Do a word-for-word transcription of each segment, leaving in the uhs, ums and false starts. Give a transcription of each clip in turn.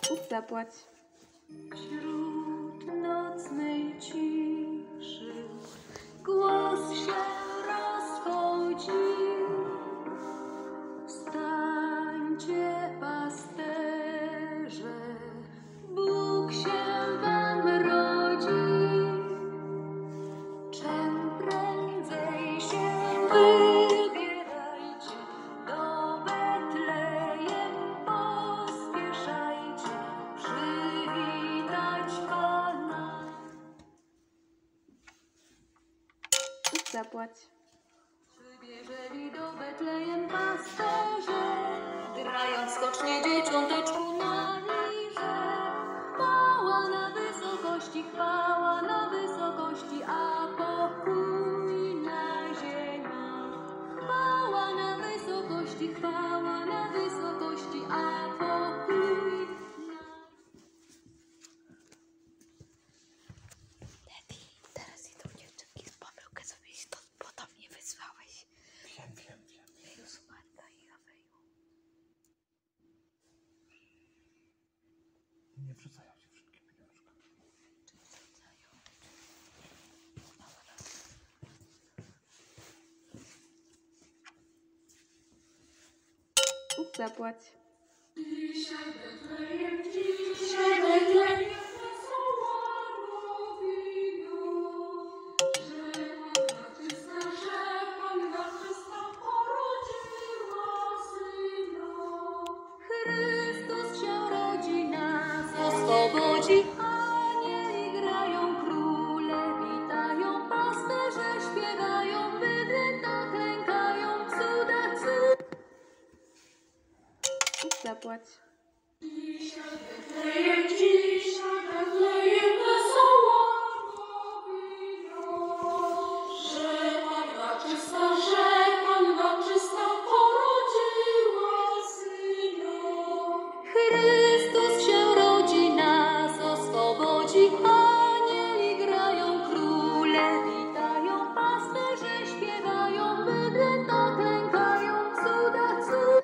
Zapłać. Wśród nocnej ciszy głos się rozchodzi. Wstańcie, pasterze, Bóg się wam rodzi. Czym prędzej się wybierajcie, do Betlejem pospieszajcie, przywitać Pana. Zapłać. Przybieżeli do Betlejem pasterze, grając skocznie dzieciąteczku na lirze. Chwała na wysokości, chwała na wysokości, a pokój na ziemi. Chwała na wysokości, chwała na wysokości, a pokój na... Leti, teraz idą dziewczynki z pomyłkę sobie to, bo tam mnie wysłałeś. Wiem, wiem, wiem. Jezu, Marta i Aweju. Nie wrzucają dziewczynki pieniążka. Czy wrzucają? Zapłać. Dzisiaj Betlejem, dzisiaj Betlejem wesoła nowina, że Panna czysta, że Panna czysta porodziła syna. Chrystus się rodzi, nas oswobodzi. Anieli grają, króle witają, pasterze śpiewają, bydlęta klękają, cuda cud. Zapłać. Dzisiaj Betlejem, dzisiaj Betlejem wesoła nowina, że Panna czysta, że Panna czysta porodziła syna. Chrystus się rodzi, nas oswobodzi. Anieli grają, króle witają, pasterze śpiewają, bydlęta klękają, cuda cud.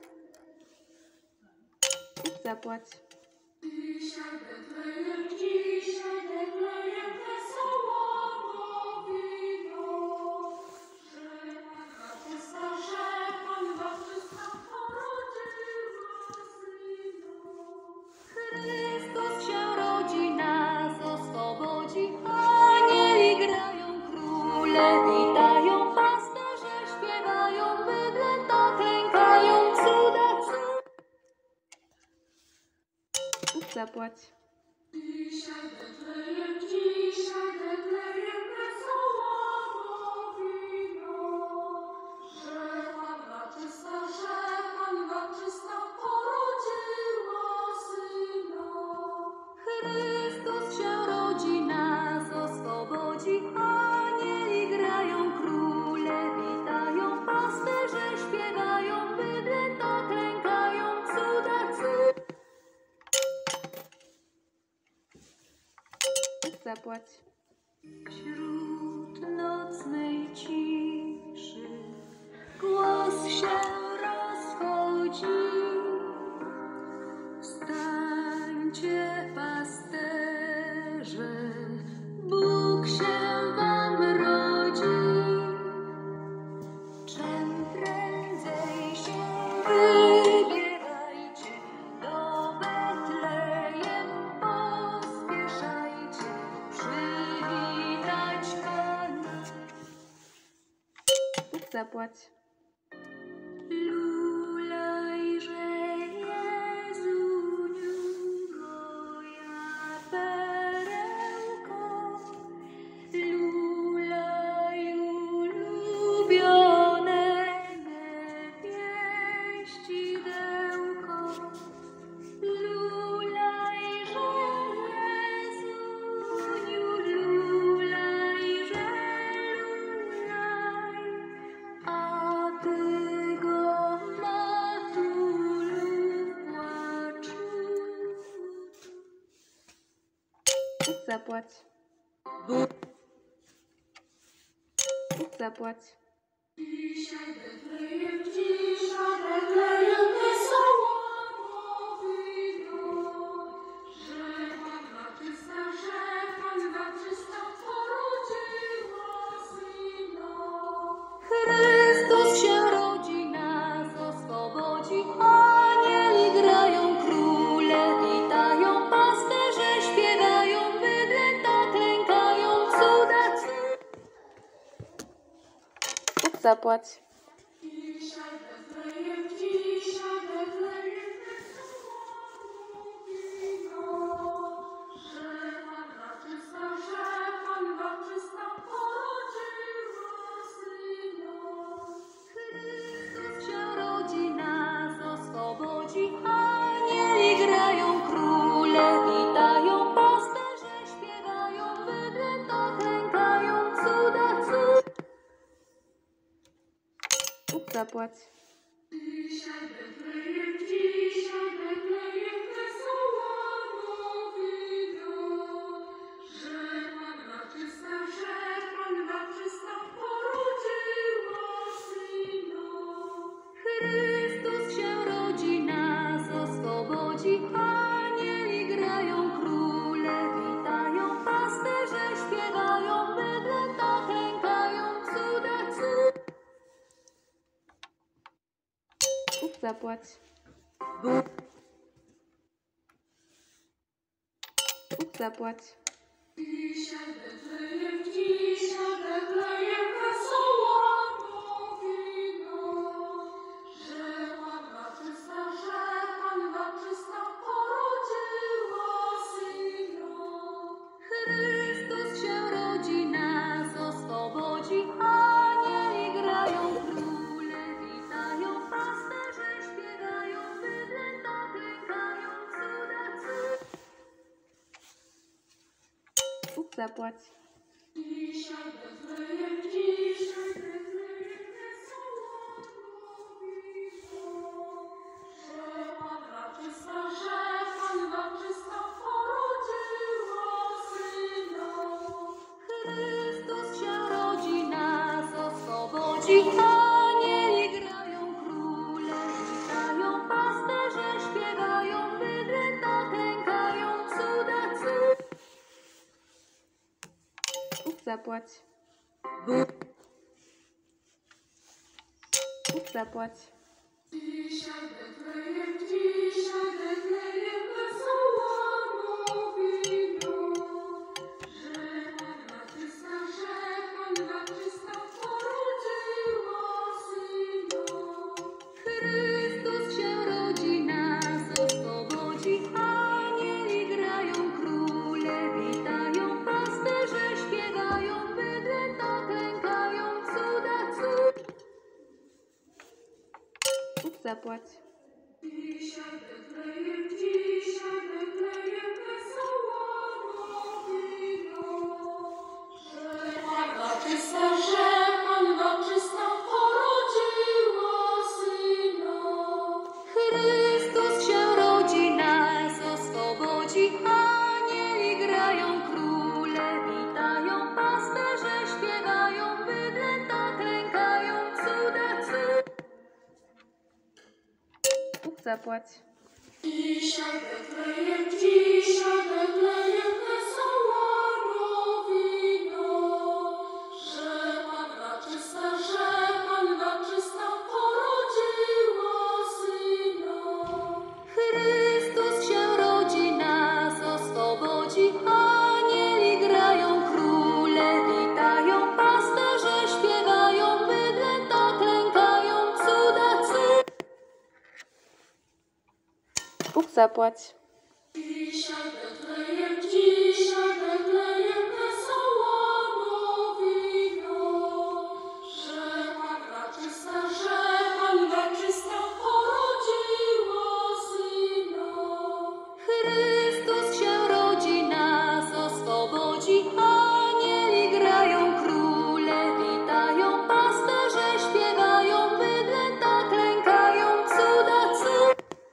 Zapłać. Dzisiaj Betlejem, dzisiaj Betlejem wesoła nowina, że Panna czysta, że Panna czysta porodziła syna. Chrystus się rodzi, nas oswobodzi. Anieli grają, króle witają, pasterze śpiewają, bydlęta klękają, cuda cud. Zapłać. Dzisiaj Betlejem, dzisiaj Betlejem wesoła nowina, że Panna czysta, że Panna czysta porodziła syna. Chrystus się rodzi, nas oswobodzi. Anieli grają, króle witają, pasterze śpiewają, bydlęta klękają, cuda cud. Zapłać. Wśród nocnej ciszy głos się rozchodzi. Wstańcie, pasterze, Bóg się wam rodzi. Czym prędzej się wybierajcie, do Betlejem pospieszajcie, przywitać Pana. Zapłać. Lulajże Jezuniu, moja perełko, lulaj ulubione niewieścidełko, lulajże Jezuniu, lulajże lulaj, a Ty go matulu płaczu. Zapłać. Zapłać. Dzisiaj Betlejem, dzisiaj Betlejem wesoła nowina, Bóg zapłać. Dzisiaj Betlejem, dzisiaj Betlejem wesoło mówino, że Panna czysta, że Panna czysta porodziła syna. Chrystus się rodzi, nas oswobodzi, anieli grają, króle witają, pasterze śpiewają, bydlę to klękają, cuda cud. Bóg zapłać. Dzisiaj Betlejem, dzisiaj Betlejem wesoło mówino, że Panna czysta, że Panna czysta porodziła syna. Chrystus się rodzi, nas oswobodzi, anieli grają, króle witają, pasterze śpiewają, bydlę to klękają, cuda cud. Bóg zapłać. Bóg. Bóg zapłać. Dzisiaj Betlejem, dzisiaj Betlejem wesoło mówino, że Panna czysta, że Panna czysta porodziła syna. Chrystus się rodzi, nas oswobodzi, anieli grają, króle witają, pasterze śpiewają, bydlę to klękają, cuda cud. Bóg zapłać. Dzisiaj Betlejem, dzisiaj Betlejem wesoło mówino, że Panna czysta, że Panna czysta porodziła syna. Chrystus się rodzi, nas oswobodzi, anieli grają, króle witają, pasterze śpiewają, bydlę to klękają, cuda cud. Bóg zapłać. Bóg. Bóg zapłać. Dzisiaj Betlejem, dzisiaj Betlejem wesoło mówino, że Panna czysta, że Panna czysta porodziła syna. Chrystus się rodzi, nas oswobodzi, anieli grają, króle witają, pasterze śpiewają, bydlę to klękają, cuda cud. Bóg zapłać. Dzisiaj Betlejem, dzisiaj Betlejem wesoło mówino, że Panna czysta, że Panna czysta porodziła syna. Chrystus się rodzi, nas oswobodzi, anieli grają, króle witają, pasterze śpiewają, bydlę to klękają, cuda cud. Bóg zapłać. Dzisiaj Betlejem, dzisiaj Betlejem wesoło mówino, że Panna czysta, że Panna czysta porodziła syna. Chrystus się rodzi, nas oswobodzi, anieli grają, króle witają, pasterze śpiewają, bydlę to klękają, cuda cud. Bóg zapłać. Dzisiaj Betlejem, dzisiaj Betlejem wesoło mówino, że Panna czysta, że Panna czysta porodziła syna. Chrystus się rodzi, nas oswobodzi, anieli grają, króle witają, pasterze śpiewają, bydlę to klękają, cuda cud.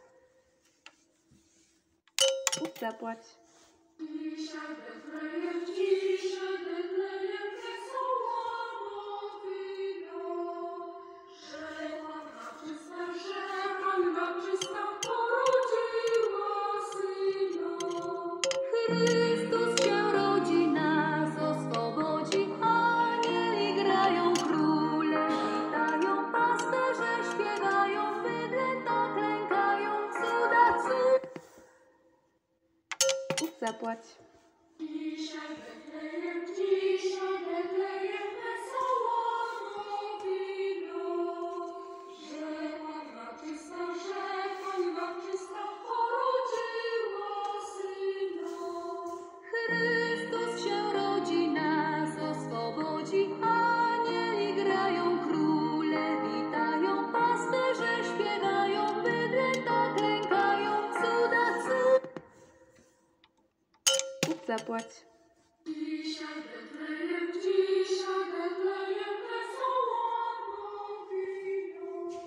Bóg zapłać. Dzisiaj Betlejem, dzisiaj Betlejem wesoło mówino, że Panna czysta, że Panna czysta porodziła syna. Chrystus się rodzi, nas oswobodzi, anieli grają, króle witają, pasterze śpiewają, bydlę to klękają, cuda cud. Bóg zapłać. Dzisiaj Betlejem, dzisiaj Betlejem wesoło mówino, Bóg zapłać. Dzisiaj Betlejem, dzisiaj Betlejem wesoło nowino.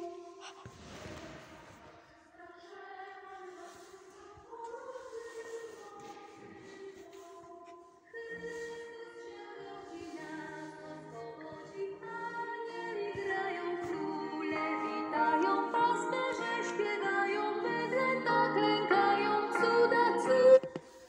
Anieli grają, króle witają, pasterze śpiewają, bydlęta klękają, cudacy.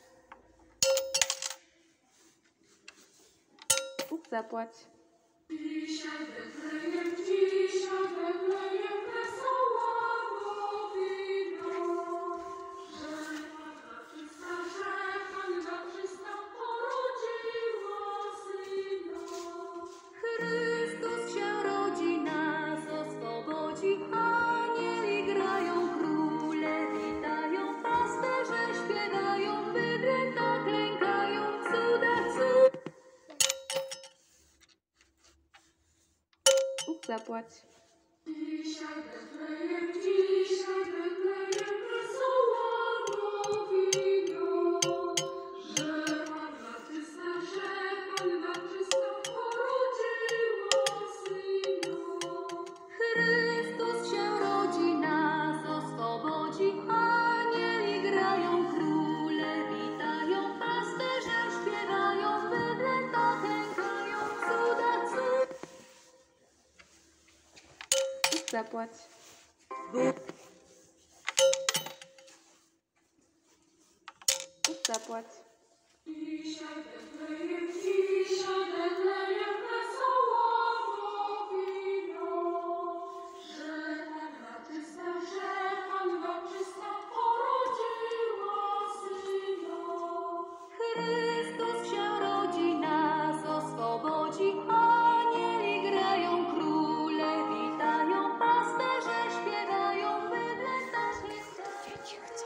Bóg zapłać. Dzisiaj Betlejem, dzisiaj Betlejem wesoło nowino. Że Panna czysta, że Panna czysta porodziła syna. Chrystus się rodzi, nas oswobodzi. Anieli grają, króle witają, pasterze śpiewają, bydlęta klękają, cudacy. Bóg zapłać. Dzisiaj Betlejem, dzisiaj Betlejem wesoło nowino. Że Panna czysta, że Panna czysta porodziła syna. Chrystus się rodzi, nas oswobodzi. Anieli grają, króle witają, pasterze śpiewają, bydlęta klękają, cudacy. Bóg zapłać. Bóg zapłać. Dzisiaj Betlejem, dzisiaj Betlejem wesoło nowino. Że Panna czysta, że Panna czysta porodziła syna. Chrystus się rodzi, nas oswobodzi. Anieli grają, króle witają, pasterze śpiewają, bydlęta klękają. Dzieci chcą.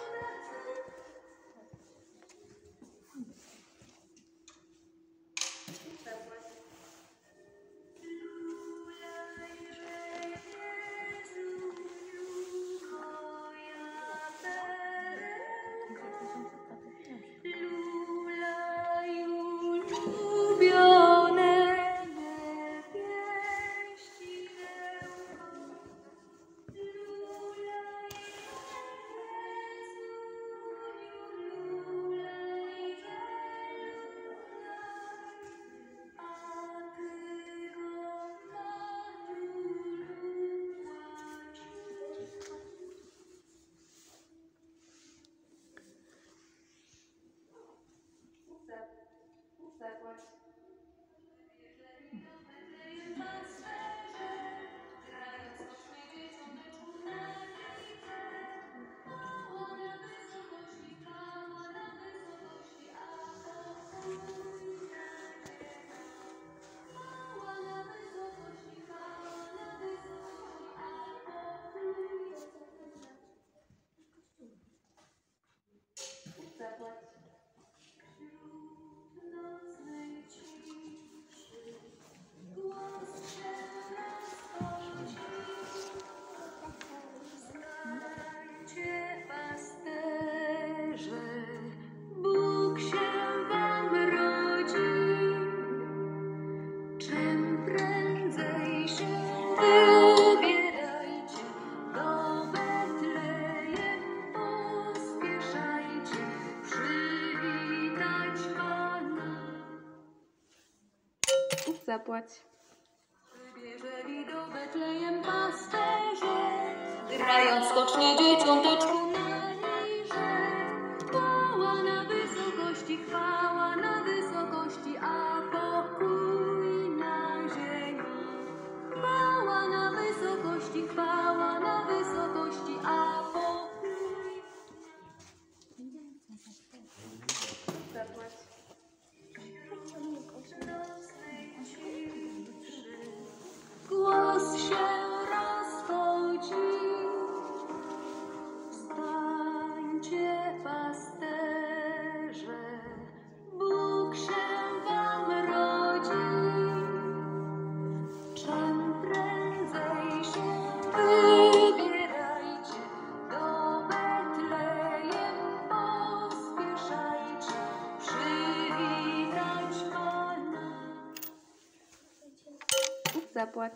Zapłać. Wybierzeli do Betlejem pasterze, grając skocznie dzieciąteczku na lirze. Chwała na wysokości, chwała na wysokości, a pokój na ziemi. Chwała na wysokości, chwała na wysokości, a pokój. Zapłać. Głos się rozchodzi, zapłać.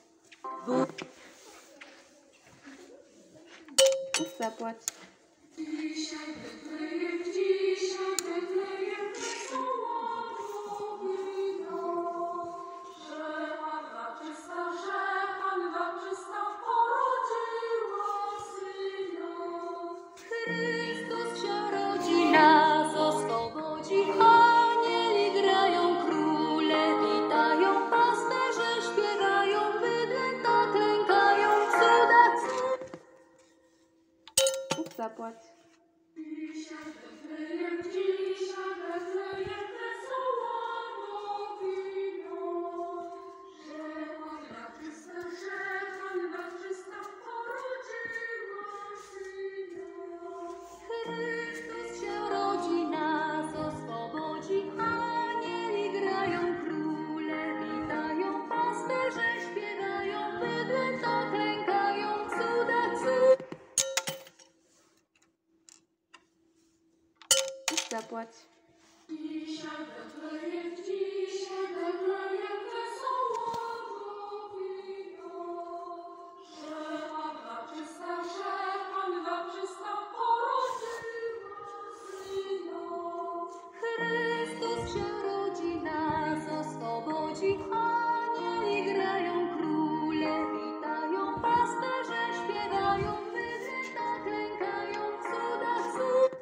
Zapłać. Dzisiaj Betlejem, dzisiaj Betlejem wesoło wino, że Panna czysta, że Panna czysta porodziła syna. Chrystus się rodzi, nas oswobodzi. Anieli grają, króle witają, pasterze śpiewają, bydlęta klękają, cuda cud. Zapłać. Dzisiaj Betlejem, dzisiaj Betlejem wesoło wino, że Panna czysta, że Panna czysta porodziła syna. Chrystus się rodzi, nas oswobodzi. Anieli grają, króle witają, pasterze śpiewają, bydlęta klękają, cuda cud. Zapłać. Dzisiaj Betlejem, dzisiaj Betlejem wesoło wino, że Panna czysta, że Panna czysta porodziła syna. Chrystus się rodzi, nas oswobodzi. Anieli grają, króle witają, pasterze śpiewają, bydlęta klękają, cuda cud.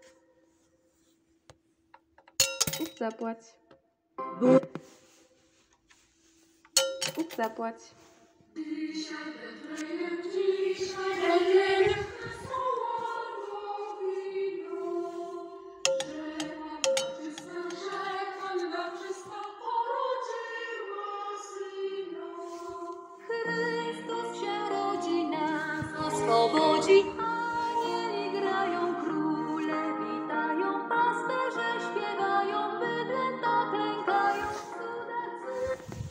Zapłać. Zapłać. Dzisiaj Betlejem, dzisiaj Betlejem wesoło wino, że Panna czysta, że Panna czysta porodziła syna. Chrystus się rodzi, nas oswobodzi. Anieli grają, króle witają, pasterze śpiewają, bydlęta klękają, cuda cud.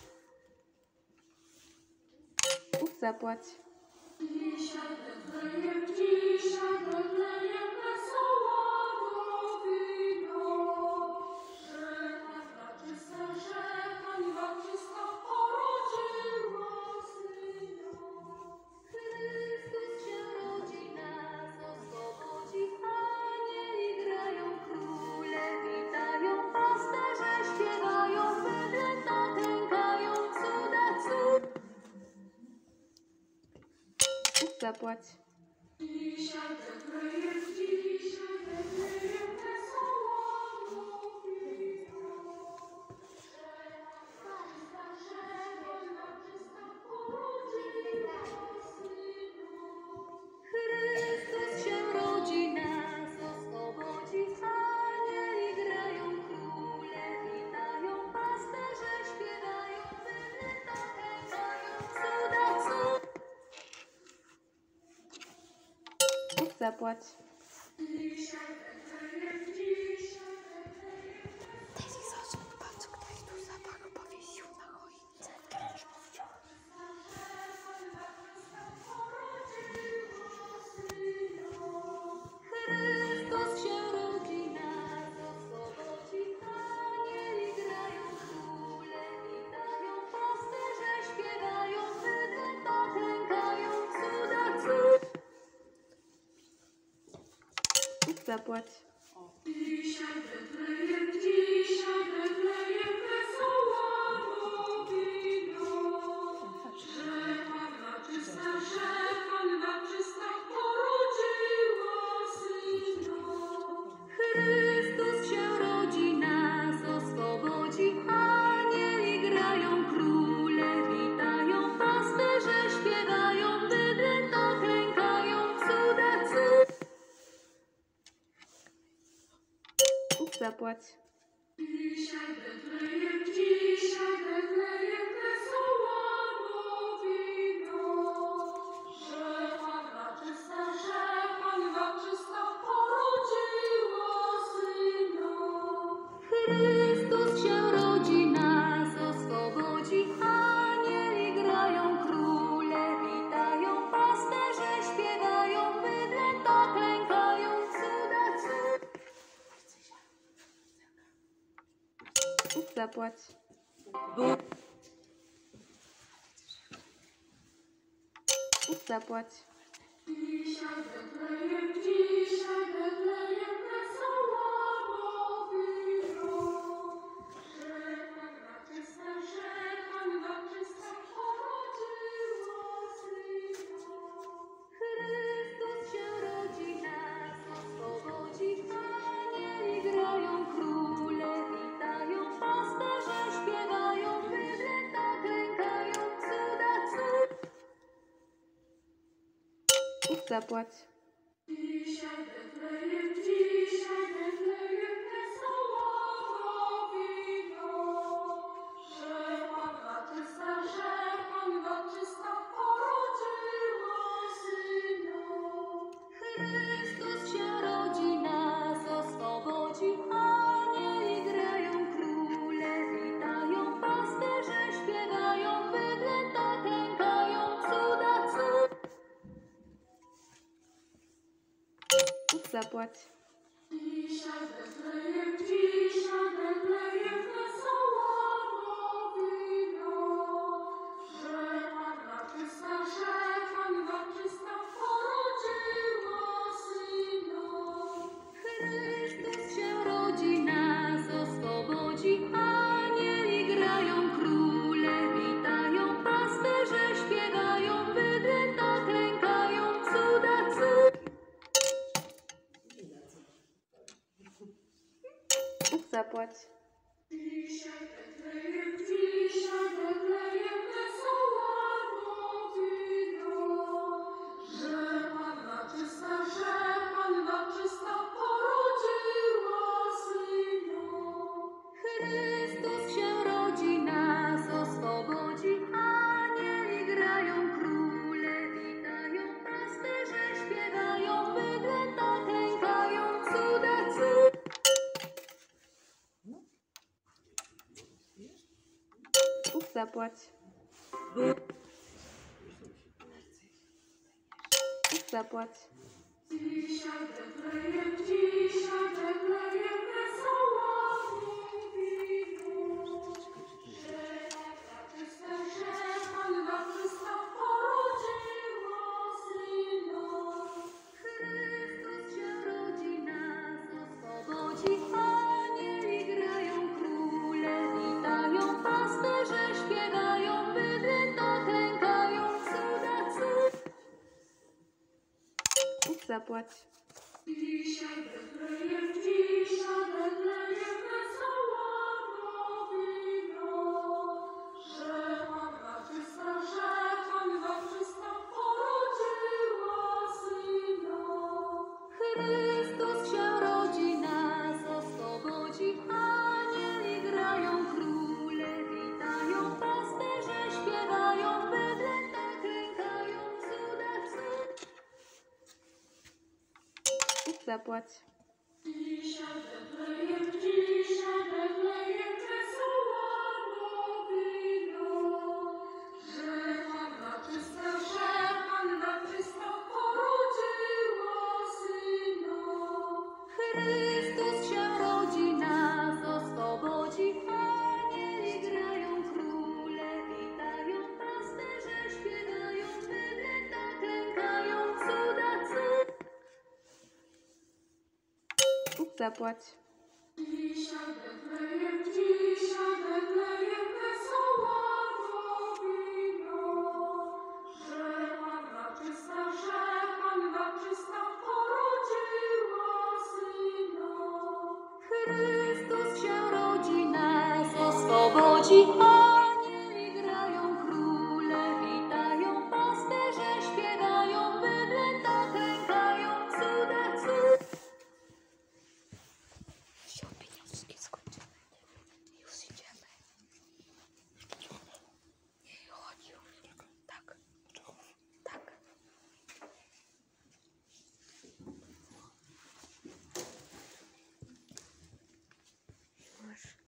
Zapłać. Dzisiaj Betlejem, dzisiaj Betlejem wesoło wino, że Panna czysta, że Panna czysta porodziła syna. Chrystus się rodzi, nas oswobodzi. Anieli grają, króle witają, pasterze śpiewają, bydlęta klękają, cuda cud. Zapłać. Dzisiaj Betlejem, dzisiaj Betlejem wesoło wino, że Panna czysta, że Panna czysta porodziła syna. Chrystus się rodzi, nas oswobodzi. Anieli grają, króle witają, pasterze śpiewają, bydlęta klękają, cuda cud. Zapłać. Dzisiaj Betlejem, dzisiaj Betlejem Daisy, zobacz, patrz, ktoś tu zapach powiesił na choince. Chrystus się rodzi, nas oswobodzi. Anieli grają, króle witają, pasterze śpiewają, bydlęta klękają, cuda cud. Zapłać. Dzisiaj Betlejem, dzisiaj Betlejem wesoło wino, że Panna czysta, że Panna czysta porodziła syna. Chrystus się rodzi, nas oswobodzi. Anieli grają, króle witają, pasterze śpiewają, bydlęta klękają, cuda cud. Zapłać. Dzisiaj Betlejem, dzisiaj Betlejem wesoło wino, że Panna czysta, że Panna czysta porodziła syna. Chrystus się rodzi, nas oswobodzi. Anieli grają, króle witają, pasterze śpiewają, bydlęta klękają, cuda cud. Zapłać. zapłać. Dzisiaj Betlejem, dzisiaj Betlejem wesoła nowina, że Panna czysta, że Panna czysta porodziła Syna. Chrystus się rodzi, nas oswobodzi, anieli grają, króle witają, pasterze śpiewają, bydlęta klękają, cuda cud. Zapłać. Dzisiaj Betlejem, dzisiaj Betlejem wesoła nowina, że Panna czysta, że Panna czysta porodziła Syna. Chrystus się rodzi, nas oswobodzi, anieli grają, króle witają, pasterze śpiewają, bydlęta klękają, cuda cud. Zapłać. Dzisiaj Betlejem, dzisiaj Betlejem wesoła nowina, że Panna czysta, że Panna czysta porodziła Syna. Chrystus się rodzi, nas oswobodzi, anieli grają, króle witają, pasterze śpiewają, bydlęta klękają, cuda cud. Zapłać. Dzisiaj Betlejem, dzisiaj Betlejem wesoła nowina, że Panna czysta, że Panna czysta porodziła Syna. Chrystus się rodzi, nas oswobodzi, anieli grają, króle witają, pasterze śpiewają, bydlęta klękają, cuda cud. Zapłać. Zapłać. Dzisiaj Betlejem, dzisiaj Betlejem wesoła nowina, że Panna czysta, że Panna czysta porodziła Syna. Chrystus się rodzi, nas oswobodzi, anieli grają, króle witają, pasterze śpiewają, bydlęta klękają, cuda cud. Zapłać. Dzisiaj Betlejem, dzisiaj Betlejem wesoła nowina, że Panna czysta, że Panna czysta porodziła Syna. Chrystus się rodzi, nas oswobodzi, anieli grają, króle witają, pasterze śpiewają, bydlęta klękają, cuda cud. Zapłać. Dzisiaj Betlejem, dzisiaj Betlejem wesoła nowina, że Panna czysta, że Panna czysta porodziła Syna. Chrystus się rodzi, nas oswobodzi, anieli grają, króle witają, pasterze śpiewają, bydlęta klękają, cuda cud. Zapłać. Dzisiaj Betlejem, dzisiaj Betlejem wesoła